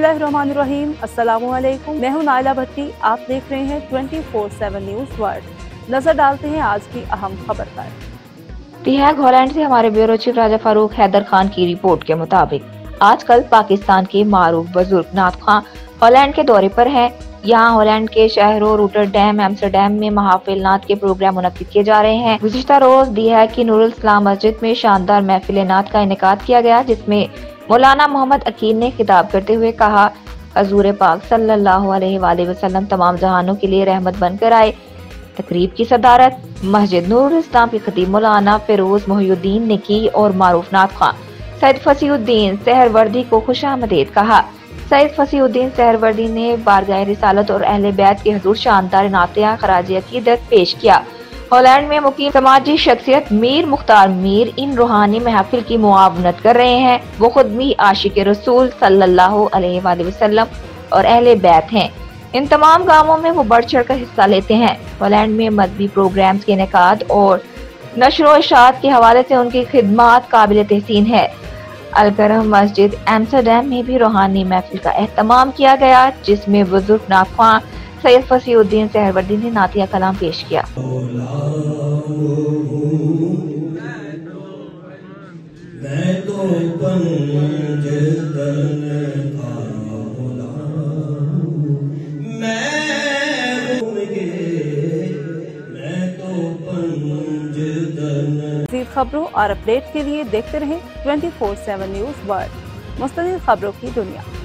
बिस्मिल्लाहिर्रहमानिर्रहीम। अस्सलामुअलैकुम। मैं हूं नाइला भट्टी। आप देख रहे हैं 24/7 न्यूज़ वर्ल्ड। नजर डालते हैं आज की अहम खबर पर। दी हैग हॉलैंड से हमारे ब्यूरो चीफ राजा फारूक हैदर खान की रिपोर्ट के मुताबिक आजकल पाकिस्तान के मारूफ बुजुर्ग नात खां हॉलैंड के दौरे पर हैं। यहाँ हॉलैंड के शहरों रोटरडैम, एम्स्टरडैम में महाफिल नात के प्रोग्राम मुनक्किद किए जा रहे हैं। गुज़िश्ता रोज दी हैग की नूरुल इस्लाम मस्जिद में शानदार महफिल नात का इनेकाद किया गया, जिसमें मौलाना मोहम्मद अकील ने खिताब करते हुए कहा, हजूर पाक सल्लल्लाहु अलैहि वसल्लम तमाम जहानों के लिए रहमत बनकर आए। तकरीब की सदारत मस्जिद नूरुल इस्लाम के खतीब मौलाना फिरोज मोहिउद्दीन ने की और मारूफ नात खां सैयद फसीउद्दीन सहरवर्दी को खुशामदीद कहा। सैयद फसीउद्दीन सहरवर्दी ने बारगाह रिसालत और अहले बैत के हुजूर शानदार नातिया खराज अकीदत पेश किया। हॉलैंड में मुकीम समाजी शख्सियत मीर मुख्तार मीर इन रूहानी महफिल की मुआवनत कर रहे हैं। वो खुद भी आशिक रसूल सल्लल्लाहु अलैहि वसल्लम और अहले बैत हैं। इन तमाम कामों में वो बढ़ चढ़ कर हिस्सा लेते हैं। हॉलैंड में मजहबी प्रोग्राम्स के इनेकाद और नशर व इशाअत के हवाले से उनकी खिदमात काबिल तहसीन है। अलकरम मस्जिद एम्स्टरडैम में भी रूहानी महफिल का एहतमाम किया गया, जिसमें बुजुर्ग नात खां सैयद फसीउद्दीन सहरवर्दी ने नातिया कलाम पेश किया। मज़ीद खबरों और अपडेट के लिए देखते रहें 24/7 न्यूज़ वर्ल्ड, मुस्तकिल खबरों की दुनिया।